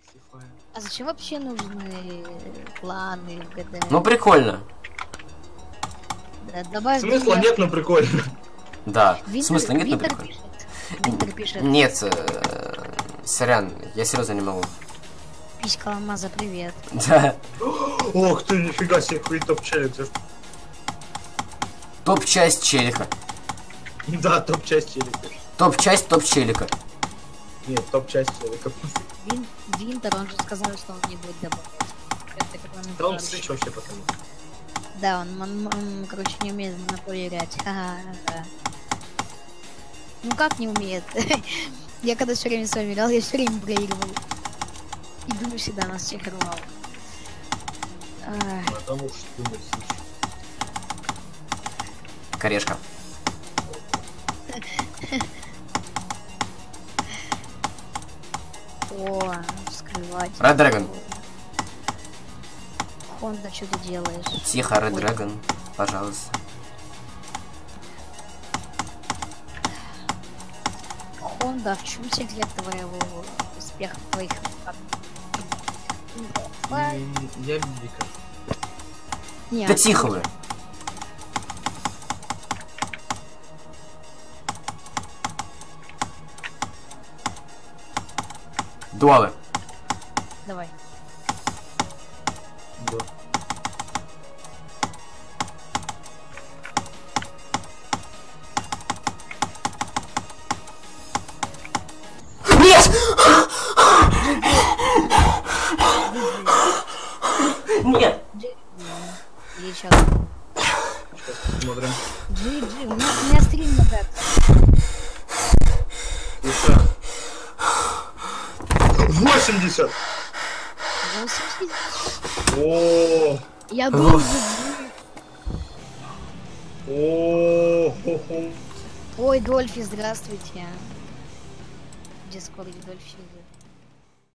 А зачем вообще нужны кланы в ГД? Ну прикольно. Да, добавь Смысла нет, но прикольно. Да. Винтер, Смысла нет, но Винтер прикольно. пишет. Винтер пишет. Нет, сорян, я серьезно не могу. Писька Алмаза, привет. Да. Ох ты, нифига себе, какой топ-челик. Топ-часть челика. Да, топ-часть челика. Топ-часть топ-челика. Нет, топ-часть челика. Винтер, он же сказал, что он не будет добавлять. Да он сыч вообще потому. Да, он, короче, не умеет в монополии играть. Ха-ха. Ну как не умеет? Я когда все время с вами играл, я все время проигрывал. И думаю, всегда нас всех рвал. Потому что думаю, сыч. Корешка. О, скрывать. Red Dragon. Хонда, что ты делаешь? Тихо, Red Dragon, пожалуйста. Хонда, в чем секрет твоего успеха твоих? Я Вика. Нет. Да тихо вы. Дуалы. Давай. Да. Нет! Нет! Или сейчас. Сейчас посмотрим. GG, у меня стрим на бэк. Еще. 80! 80. О, Я был о, Ой, Дольфи, здравствуйте. В Дискорде Дольфи.